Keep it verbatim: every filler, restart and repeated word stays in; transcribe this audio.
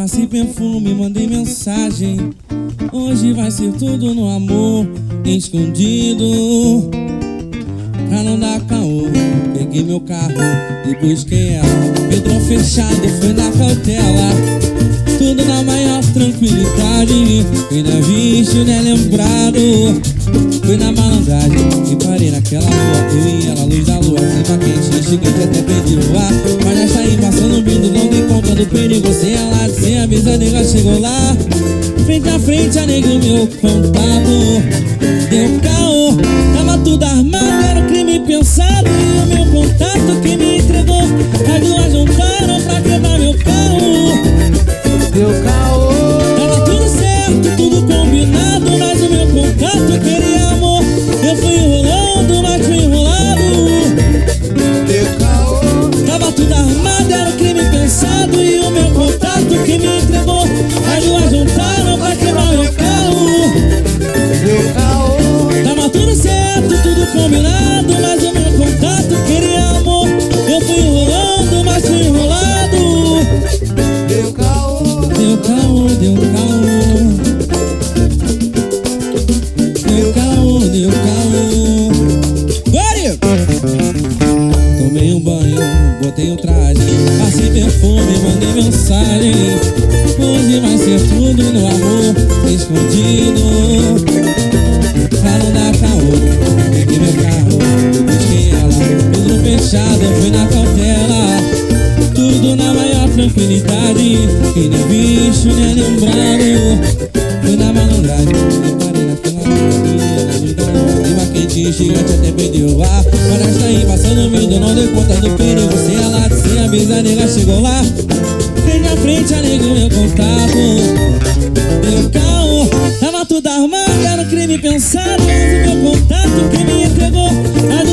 Passei perfume, mandei mensagem. Hoje vai ser tudo no amor, escondido, pra não dar caô. Peguei meu carro e busquei ela. Vidrão fechado, fui na cautela, tudo na maior tranquilidade. Fui na vista, né, lembrado. Fui na malandragem e parei naquela rua. Eu e ela, luz da lua, clima quente. Cheguei até perdi o ar, mas já saí passando vindo, não dei conta do perigo. Sem ela, sem avisar, a nega chegou lá. Frente a frente, a nega, o meu contato deu caô. Tava tudo armado, era um crime pensado. E o meu contato que me entregou. As duas juntaram pra quebrar meu carro. Deu caô. Tava tudo certo, tudo combinado, mas o meu contato queria amor. Eu fui enrolando, mas fui enrolado. Deu caô. Tava tudo armado, era um crime pensado. E o meu contato que me entregou. As duas juntaram pra quebrar meu carro. Deu caô. Tava tudo certo, tudo combinado, mas o meu contato queria amor. Eu fui enrolando, mas fui enrolado. Deu caô. Deu caô, deu caô. Deu caô, deu caô. Vai! Tomei um banho, botei um traje, passei perfume, mandei mensagem. Hoje vai ser tudo no amor, escondido, pra não dar caô. Peguei meu carro, busquei ela, vidro fechado, eu fui na cautela, tudo na maior tranquilidade. Quem nem bicho, nem lembrado. Fui na malandragem, eu parei naquela rua. Ela me dá um clima quente, gigante, até perdeu o ar. Mas saí passando medo, não dei conta do perigo. Sem ela, sem avisar, a nega chegou lá. Frente a frente, a nega, meu contato deu caô. Tava tudo armado, era um crime pensado. Mas o meu contato que me entregou.